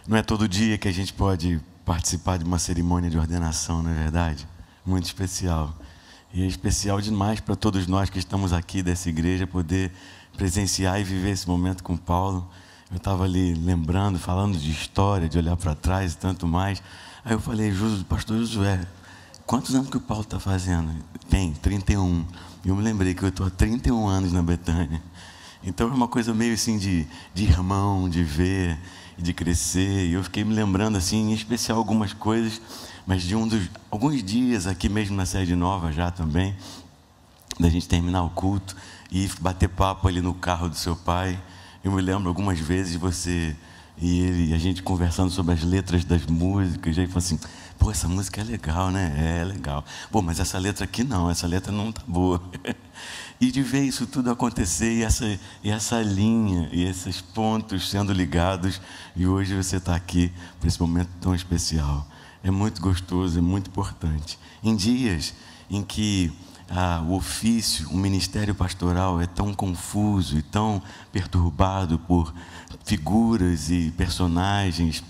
Não é todo dia que a gente pode participar de uma cerimônia de ordenação, não é verdade? Muito especial. E é especial demais para todos nós que estamos aqui dessa igreja poder presenciar e viver esse momento com Paulo. Eu estava ali lembrando, falando de história, de olhar para trás e tanto mais. Aí eu falei, pastor Josué, quantos anos que o Paulo está fazendo? Tem, 31. E eu me lembrei que eu estou há 31 anos na Betânia. Então é uma coisa meio assim de irmão, de ver, de crescer. E eu fiquei me lembrando assim, em especial algumas coisas, mas de alguns dias aqui mesmo na sede nova já também, da gente terminar o culto e bater papo ali no carro do seu pai. Eu me lembro algumas vezes você e ele, e a gente conversando sobre as letras das músicas, e aí falou assim, pô, essa música é legal, né? É legal. Pô, mas essa letra aqui não, essa letra não tá boa. E de ver isso tudo acontecer, e essa linha, e esses pontos sendo ligados, e hoje você está aqui para esse momento tão especial. É muito gostoso, é muito importante. Em dias em que o ofício, o ministério pastoral é tão confuso e tão perturbado por figuras e personagens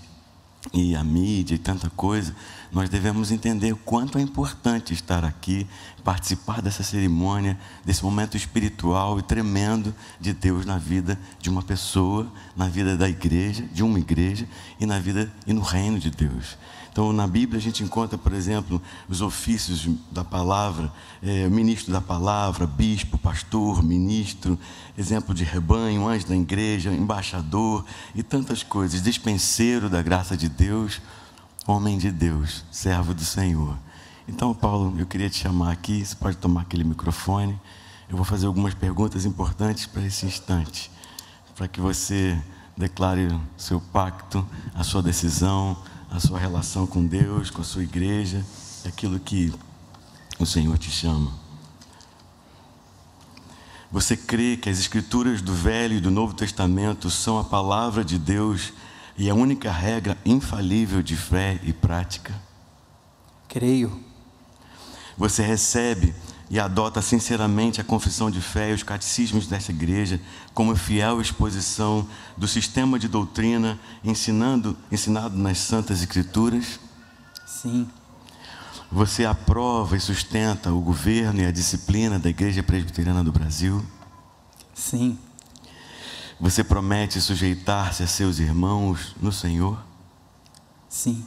e a mídia e tanta coisa, nós devemos entender o quanto é importante estar aqui, participar dessa cerimônia, desse momento espiritual e tremendo de Deus na vida de uma pessoa, na vida da igreja, de uma igreja e na vida e no reino de Deus. Então, na Bíblia a gente encontra, por exemplo, os ofícios da palavra, ministro da palavra, bispo, pastor, ministro, exemplo de rebanho, anjo da igreja, embaixador e tantas coisas, dispenseiro da graça de Deus, homem de Deus, servo do Senhor. Então, Paulo, eu queria te chamar aqui, você pode tomar aquele microfone, eu vou fazer algumas perguntas importantes para esse instante, para que você declare o seu pacto, a sua decisão, a sua relação com Deus, com a sua igreja, aquilo que o Senhor te chama. Você crê que as escrituras do Velho e do Novo Testamento são a palavra de Deus e a única regra infalível de fé e prática? Creio. Você recebe e adota sinceramente a confissão de fé e os catecismos desta igreja como fiel exposição do sistema de doutrina ensinado nas Santas Escrituras? Sim. Você aprova e sustenta o governo e a disciplina da Igreja Presbiteriana do Brasil? Sim. Você promete sujeitar-se a seus irmãos no Senhor? Sim.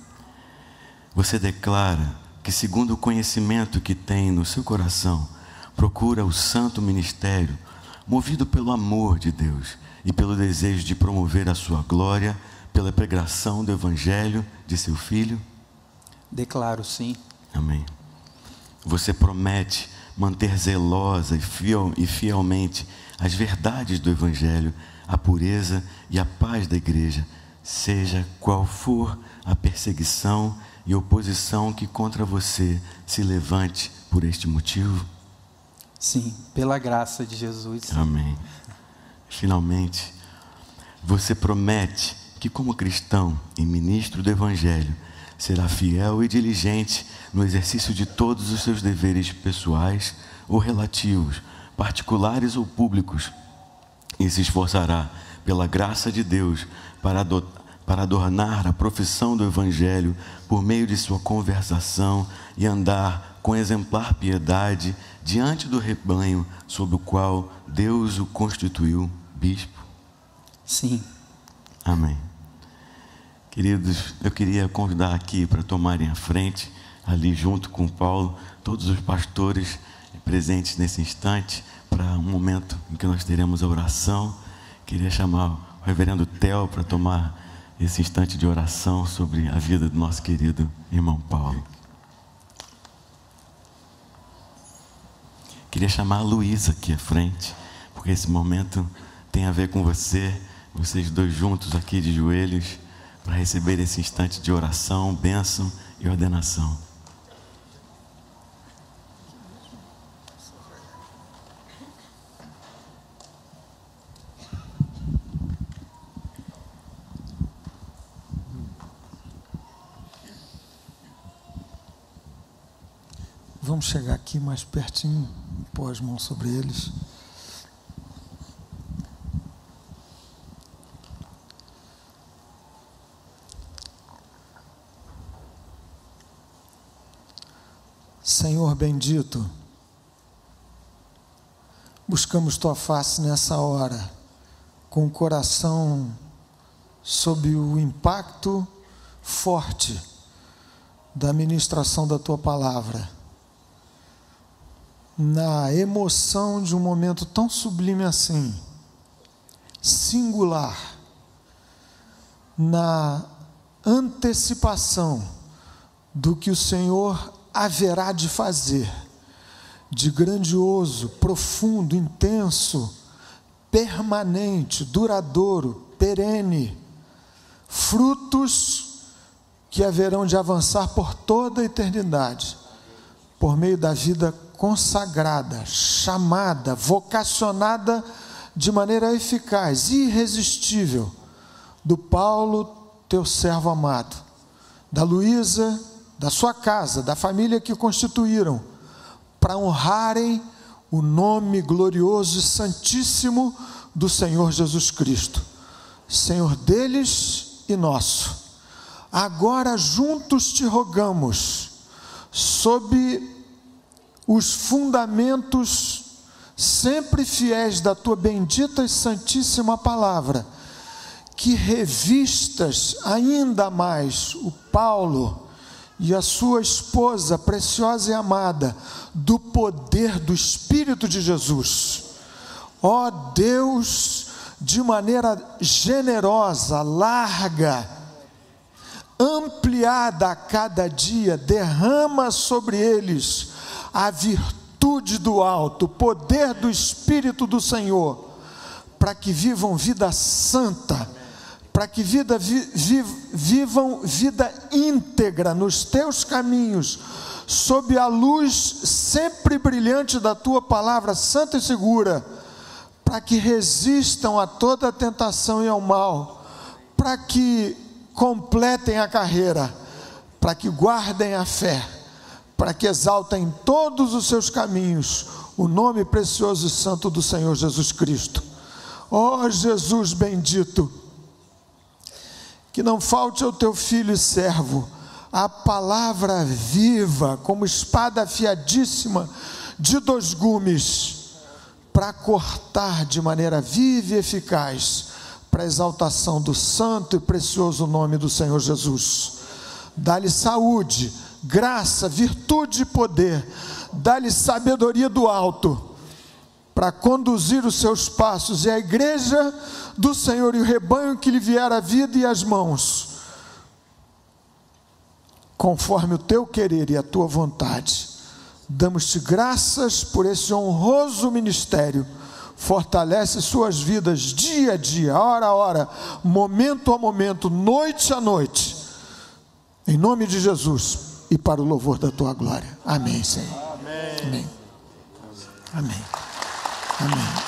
Você declara que, segundo o conhecimento que tem no seu coração, procura o santo ministério, movido pelo amor de Deus e pelo desejo de promover a sua glória pela pregação do Evangelho de seu Filho? Declaro sim. Amém. Você promete manter zelosa e fielmente as verdades do Evangelho, a pureza e a paz da igreja, seja qual for a perseguição e oposição que contra você se levante por este motivo? Sim, pela graça de Jesus. Amém. Finalmente, você promete que, como cristão e ministro do Evangelho, será fiel e diligente no exercício de todos os seus deveres pessoais ou relativos, particulares ou públicos, e se esforçará pela graça de Deus para adornar a profissão do Evangelho por meio de sua conversação e andar com exemplar piedade diante do rebanho sob o qual Deus o constituiu bispo? Sim. Amém. Queridos, eu queria convidar aqui para tomarem a frente, ali junto com Paulo, todos os pastores presentes nesse instante, para um momento em que nós teremos a oração. Queria chamar o reverendo Theo para tomar esse instante de oração sobre a vida do nosso querido irmão Paulo. Queria chamar a Luísa aqui à frente, porque esse momento tem a ver com vocês dois juntos aqui de joelhos, para receber esse instante de oração, bênção e ordenação. Vamos chegar aqui mais pertinho, pôr as mãos sobre eles. bendito, buscamos Tua face nessa hora, com o coração sob o impacto forte da ministração da Tua palavra, na emoção de um momento tão sublime assim, singular, na antecipação do que o Senhor haverá de fazer, de grandioso, profundo, intenso, permanente, duradouro, perene, frutos que haverão de avançar por toda a eternidade, por meio da vida consagrada, chamada, vocacionada de maneira eficaz, irresistível, do Paulo, teu servo amado, da Luísa, da sua casa, da família que constituíram, para honrarem o nome glorioso e santíssimo do Senhor Jesus Cristo, Senhor deles e nosso. Agora juntos te rogamos, sob os fundamentos sempre fiéis da tua bendita e santíssima palavra, que revistas ainda mais o Paulo e a sua esposa preciosa e amada do poder do Espírito de Jesus. Ó Deus, de maneira generosa, larga, ampliada a cada dia, derrama sobre eles a virtude do alto, o poder do Espírito do Senhor, para que vivam vida santa, para que vivam vida íntegra nos teus caminhos, sob a luz sempre brilhante da tua palavra santa e segura, para que resistam a toda a tentação e ao mal, para que completem a carreira, para que guardem a fé, para que exaltem em todos os seus caminhos o nome precioso e santo do Senhor Jesus Cristo. Ó Jesus bendito, que não falte ao teu filho e servo a palavra viva, como espada afiadíssima de 2 gumes, para cortar de maneira viva e eficaz, para a exaltação do santo e precioso nome do Senhor Jesus. Dá-lhe saúde, graça, virtude e poder, dá-lhe sabedoria do alto, para conduzir os seus passos e a igreja do Senhor e o rebanho que lhe vier a vida e as mãos, conforme o teu querer e a tua vontade. Damos-te graças por esse honroso ministério. Fortalece suas vidas dia a dia, hora a hora, momento a momento, noite a noite, em nome de Jesus e para o louvor da tua glória. Amém, Senhor. Amém. Amém. Amém. Amém.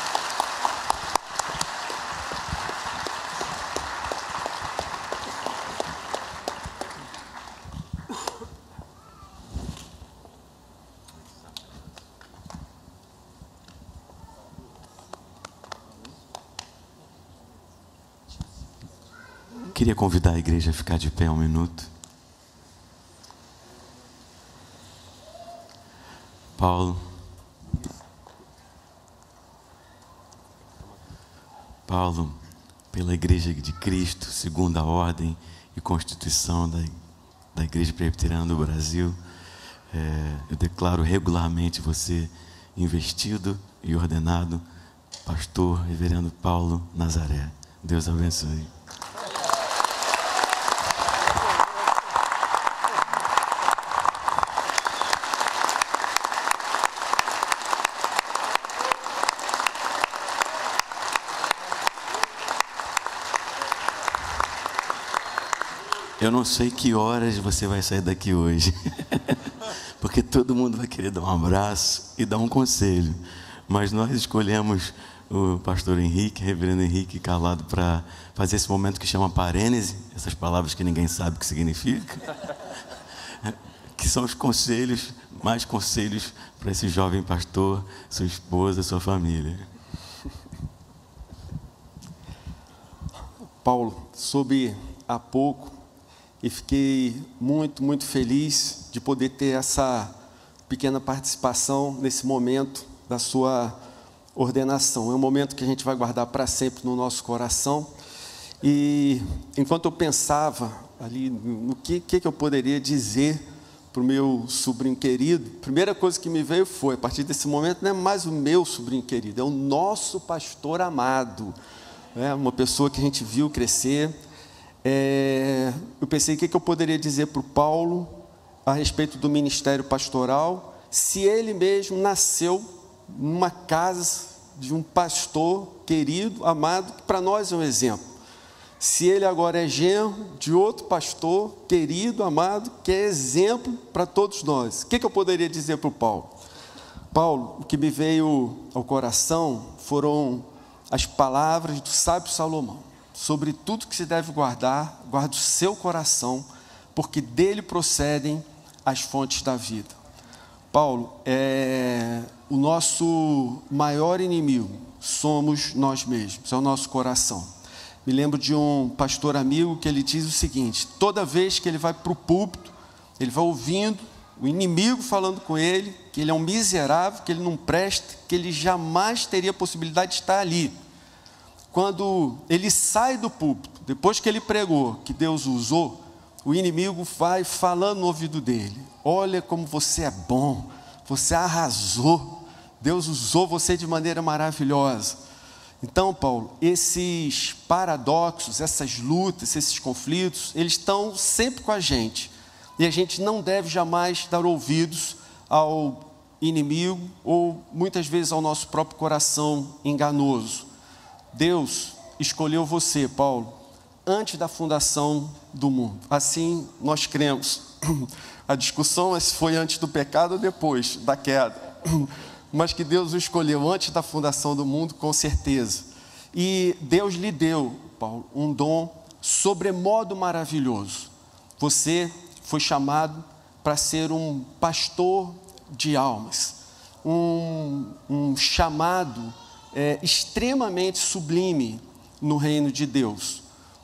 Queria convidar a igreja a ficar de pé um minuto. Paulo, pela Igreja de Cristo, segundo a ordem e constituição da Igreja Presbiteriana do Brasil, eu declaro regularmente você investido e ordenado pastor reverendo Paulo Nazaré. Deus abençoe. Eu não sei que horas você vai sair daqui hoje, porque todo mundo vai querer dar um abraço e dar um conselho, mas nós escolhemos o pastor Henrique, reverendo Henrique Calado, para fazer esse momento que chama parênese, essas palavras que ninguém sabe o que significa, que são os conselhos, mais conselhos para esse jovem pastor, sua esposa, sua família. Paulo, soube há pouco e fiquei muito, muito feliz de poder ter essa pequena participação nesse momento da sua ordenação. É um momento que a gente vai guardar para sempre no nosso coração. E enquanto eu pensava ali no que eu poderia dizer para o meu sobrinho querido, a primeira coisa que me veio foi, a partir desse momento, não é mais o meu sobrinho querido, é o nosso pastor amado, uma pessoa que a gente viu crescer. Eu pensei, o que eu poderia dizer para o Paulo a respeito do ministério pastoral, se ele mesmo nasceu numa casa de um pastor querido, amado, que para nós é um exemplo. Se ele agora é genro de outro pastor querido, amado, que é exemplo para todos nós. O que eu poderia dizer para o Paulo? Paulo, o que me veio ao coração foram as palavras do sábio Salomão. Sobre tudo que se deve guardar, guarde o seu coração, porque dele procedem as fontes da vida. Paulo, o nosso maior inimigo somos nós mesmos, é o nosso coração. Me lembro de um pastor amigo que ele diz o seguinte: toda vez que ele vai para o púlpito, ele vai ouvindo o inimigo falando com ele, que ele é um miserável, que ele não presta, que ele jamais teria possibilidade de estar ali. Quando ele sai do púlpito, depois que ele pregou, que Deus o usou, o inimigo vai falando no ouvido dele: olha como você é bom, você arrasou, Deus usou você de maneira maravilhosa. Então, Paulo, esses paradoxos, essas lutas, esses conflitos, eles estão sempre com a gente. E a gente não deve jamais dar ouvidos ao inimigo ou muitas vezes ao nosso próprio coração enganoso. Deus escolheu você, Paulo, antes da fundação do mundo. Assim nós cremos. A discussão é se foi antes do pecado ou depois da queda. Mas que Deus o escolheu antes da fundação do mundo, com certeza. E Deus lhe deu, Paulo, um dom sobremodo maravilhoso. Você foi chamado para ser um pastor de almas. Um chamado extremamente sublime no reino de Deus.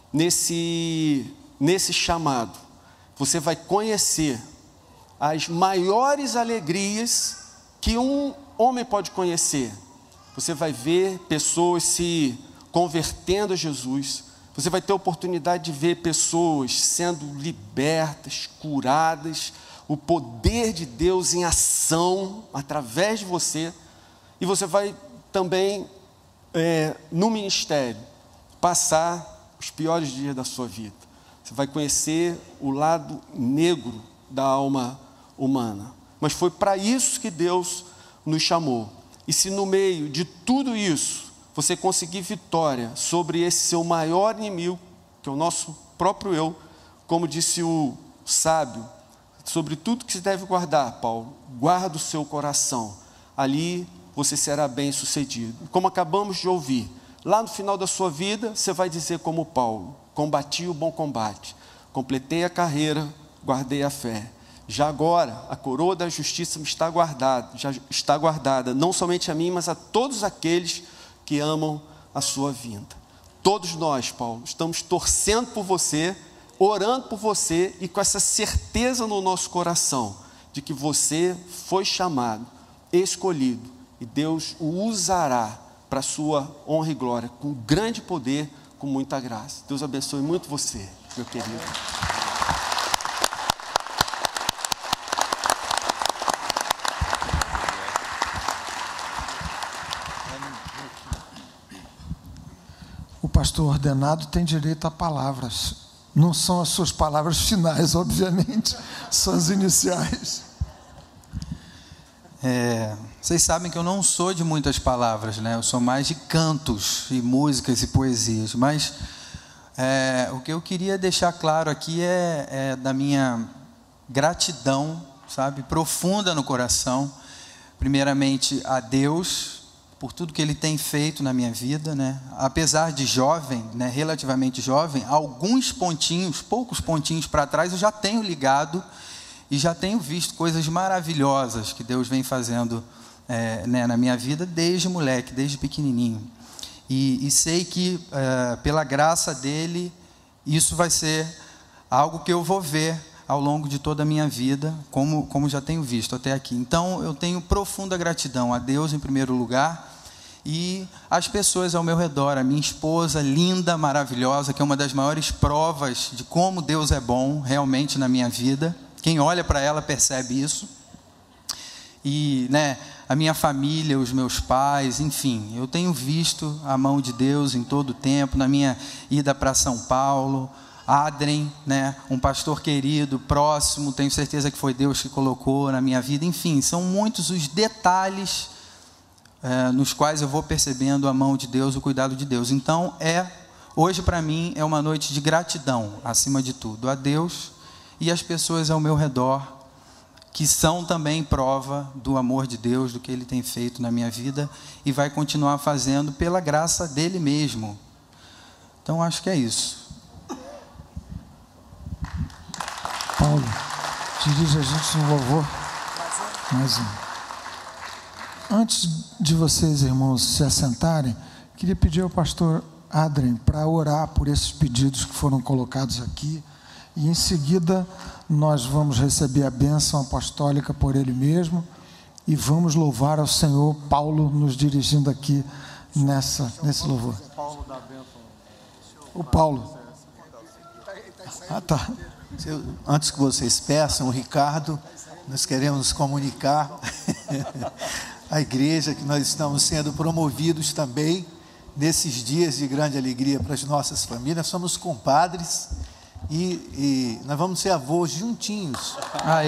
Nesse chamado, você vai conhecer as maiores alegrias que um homem pode conhecer. Você vai ver pessoas se convertendo a Jesus. Você vai ter a oportunidade de ver pessoas sendo libertas, curadas, o poder de Deus em ação através de você. E você vai também, no ministério, passar os piores dias da sua vida. Você vai conhecer o lado negro da alma humana. Mas foi para isso que Deus nos chamou. E se no meio de tudo isso, você conseguir vitória sobre esse seu maior inimigo, que é o nosso próprio eu, como disse o sábio, sobre tudo que se deve guardar, Paulo, guarda o seu coração. Ali você será bem sucedido. Como acabamos de ouvir, lá no final da sua vida, você vai dizer como Paulo: combati o bom combate, completei a carreira, guardei a fé. Já agora, a coroa da justiça me está guardada, já está guardada, não somente a mim, mas a todos aqueles que amam a sua vinda. Todos nós, Paulo, estamos torcendo por você, orando por você e com essa certeza no nosso coração de que você foi chamado, escolhido, e Deus o usará para a sua honra e glória, com grande poder, com muita graça. Deus abençoe muito você, meu querido. O pastor ordenado tem direito a palavras. Não são as suas palavras finais, obviamente, são as iniciais. Vocês sabem que eu não sou de muitas palavras, né? Eu sou mais de cantos e músicas e poesias. Mas o que eu queria deixar claro aqui é da minha gratidão, sabe, profunda no coração. Primeiramente a Deus por tudo que Ele tem feito na minha vida, né? Apesar de jovem, né, relativamente jovem, poucos pontinhos para trás eu já tenho ligado e já tenho visto coisas maravilhosas que Deus vem fazendo né, na minha vida desde moleque, desde pequenininho. E sei que pela graça dEle, isso vai ser algo que eu vou ver ao longo de toda a minha vida, como já tenho visto até aqui. Então, eu tenho profunda gratidão a Deus em primeiro lugar e as pessoas ao meu redor, a minha esposa linda, maravilhosa, que é uma das maiores provas de como Deus é bom realmente na minha vida. Quem olha para ela percebe isso. E, a minha família, os meus pais, enfim, eu tenho visto a mão de Deus em todo o tempo, na minha ida para São Paulo. Adrien, um pastor querido, próximo, tenho certeza que foi Deus que colocou na minha vida. Enfim, são muitos os detalhes nos quais eu vou percebendo a mão de Deus, o cuidado de Deus. Então, hoje para mim é uma noite de gratidão, acima de tudo, a Deus e as pessoas ao meu redor, que são também prova do amor de Deus, do que Ele tem feito na minha vida e vai continuar fazendo pela graça dEle mesmo. Então, acho que é isso. Paulo, dirige a gente no louvor. Mais um. Antes de vocês, irmãos, se assentarem, queria pedir ao pastor Adrien para orar por esses pedidos que foram colocados aqui. E em seguida, nós vamos receber a bênção apostólica por ele mesmo. E vamos louvar ao Senhor. Paulo nos dirigindo aqui nesse louvor. O Paulo. Ah, tá. Antes que vocês peçam, o Ricardo, nós queremos comunicar à igreja que nós estamos sendo promovidos também nesses dias de grande alegria para as nossas famílias. Somos compadres e nós vamos ser avós juntinhos. Aê!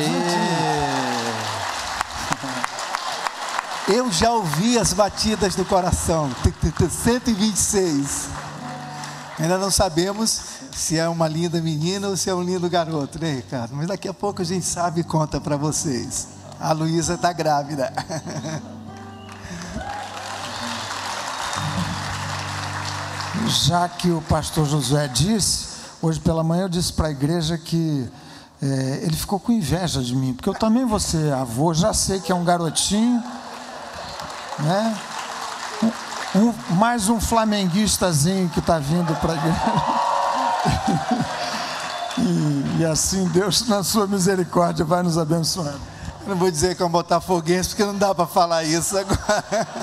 Eu já ouvi as batidas do coração, 126. Ainda não sabemos se é uma linda menina ou se é um lindo garoto, né, Ricardo? Mas daqui a pouco a gente sabe e conta para vocês. A Luísa está grávida. Já que o pastor Josué disse, hoje pela manhã eu disse para a igreja que ele ficou com inveja de mim, porque eu também vou ser avô, já sei que é um garotinho, mais um flamenguistazinho que está vindo para a igreja. E assim Deus, na sua misericórdia, vai nos abençoando. Eu não vou dizer que é um botafoguense, porque não dá para falar isso agora.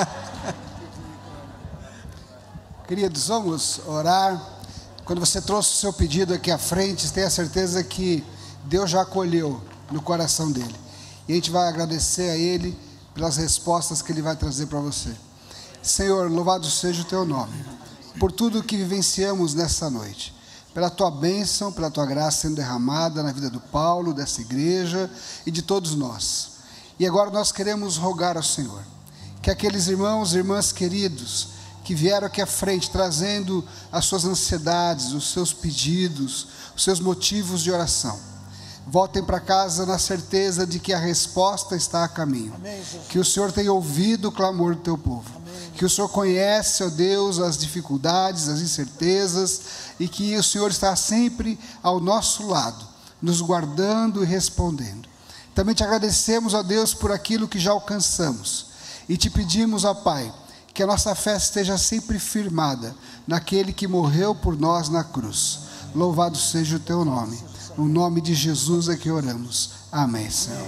Queridos, vamos orar. Quando você trouxe o seu pedido aqui à frente, tenha certeza que Deus já acolheu no coração dele. E a gente vai agradecer a Ele pelas respostas que Ele vai trazer para você. Senhor, louvado seja o Teu nome, por tudo que vivenciamos nessa noite. Pela Tua bênção, pela Tua graça sendo derramada na vida do Paulo, dessa igreja e de todos nós. E agora nós queremos rogar ao Senhor, que aqueles irmãos e irmãs queridos, que vieram aqui à frente, trazendo as suas ansiedades, os seus pedidos, os seus motivos de oração, voltem para casa na certeza de que a resposta está a caminho. Amém, que o Senhor tem ouvido o clamor do Teu povo. Amém. Que o Senhor conhece, ó Deus, as dificuldades, as incertezas, e que o Senhor está sempre ao nosso lado, nos guardando e respondendo. Também te agradecemos, ó Deus, por aquilo que já alcançamos, e te pedimos, ó Pai, que a nossa fé esteja sempre firmada naquele que morreu por nós na cruz. Louvado seja o Teu nome. No nome de Jesus é que oramos. Amém, Senhor.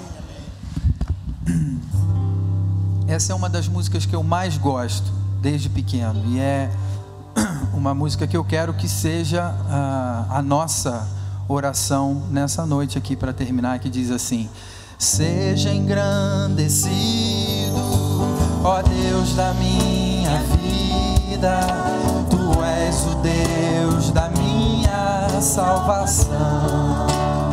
Essa é uma das músicas que eu mais gosto desde pequeno, e é uma música que eu quero que seja a nossa oração nessa noite aqui para terminar, que diz assim: seja engrandecido, ó Deus da minha vida, Tu és o Deus da minha salvação,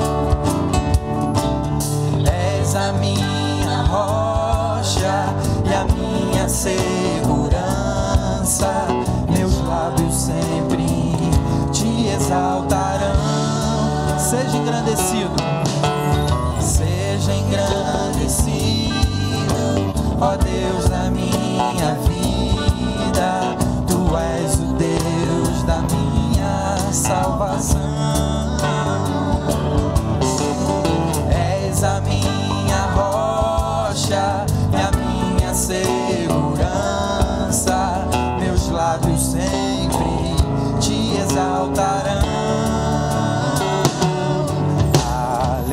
és a minha rocha e a minha segurança, meus lábios sempre te exaltarão. Seja engrandecido, seja engrandecido, ó Deus da minha vida, Tu és o Deus da minha salvação, és a minha rocha e a minha segurança, meus lábios sempre te exaltarão.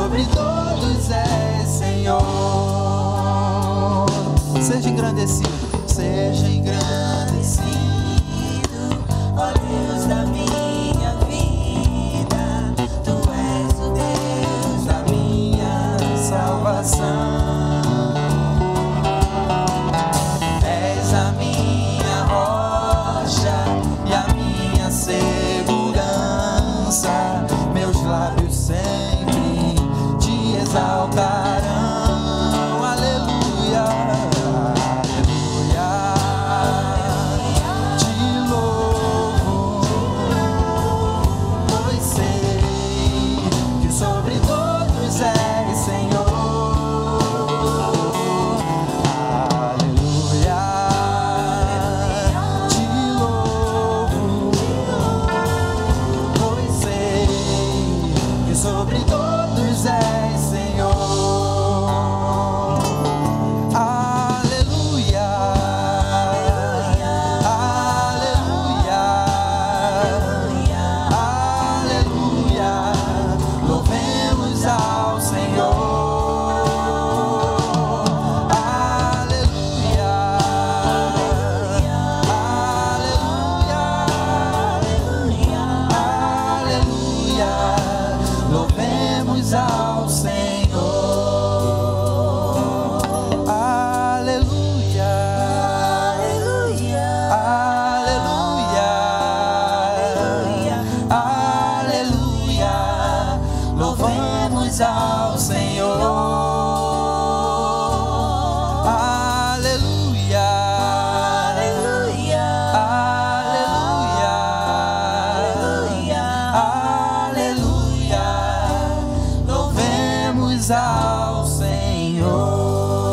sobre todos és Senhor. Seja engrandecido, seja engrandecido, ó Deus da minha vida. Tu és o Deus da minha salvação. És a minha rocha e a minha segurança. Meus lábios sempre te exaltarão. Aleluia, aleluia. Te louvo, pois sei que sobre todos és Senhor. Aleluia, te louvo, pois sei que sobre todos és Senhor. Aleluia, aleluia, aleluia. Louvemos ao Senhor. Aleluia, aleluia, aleluia. Louvemos ao Senhor. Aleluia, aleluia, aleluia. Louvemos ao Senhor. Aleluia, aleluia, aleluia. Louvemos ao Senhor.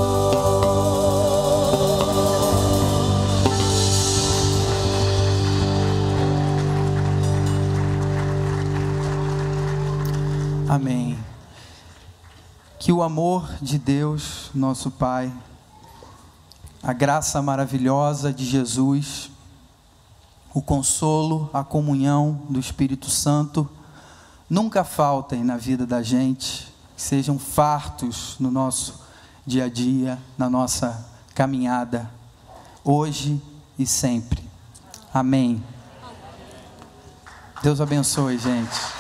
Amém. Que o amor de Deus, nosso Pai, a graça maravilhosa de Jesus, o consolo, a comunhão do Espírito Santo, nunca faltem na vida da gente, que sejam fartos no nosso dia a dia, na nossa caminhada, hoje e sempre. Amém. Deus abençoe, gente.